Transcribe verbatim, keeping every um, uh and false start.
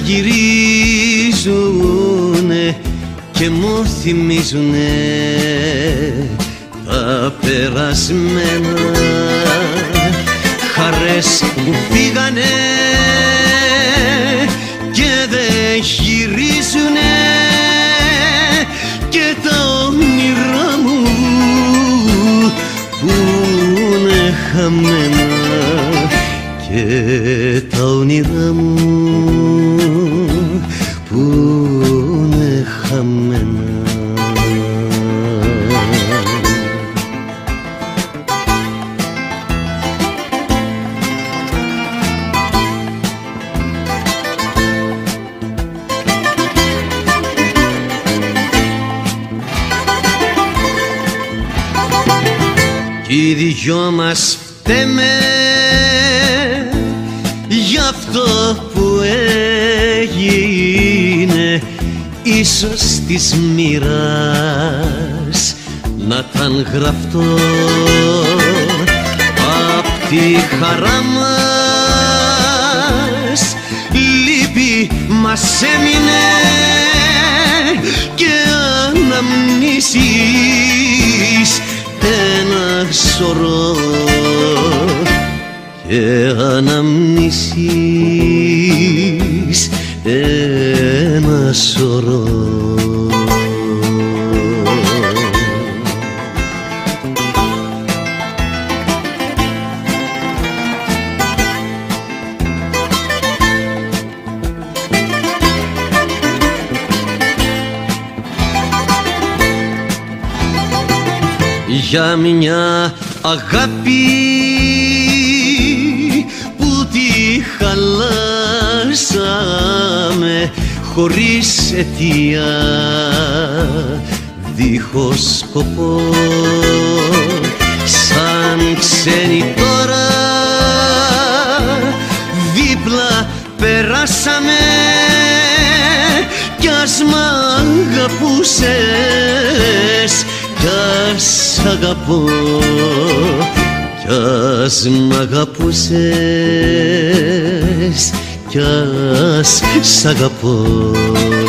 γυρίζουνε και μου θυμίζουνε τα περασμένα, χαρές που φύγανε και δεν γυρίζουνε και τα όνειρά μου που είναι χαμένα και τα όνειρά μου που είναι χαμένα. Κι οι δυο μας φταίμε γι' αυτό που έγινε, ίσως της μοίρας να ταν γραφτό. Απ' τη χαρά μας λύπη μας έμεινε και αναμνήσεις ένα σωρό και αναμνήσεις ένα σωρό. Για μια αγάπη που τη χαλάσαμε χωρίς αιτία, δίχως σκοπό, σαν ξένοι τώρα δίπλα περάσαμε κι ας μ' αγαπούσες κι ας αγαπώ, κι ας μ' αγαπούσες κι ας σ' αγαπώ.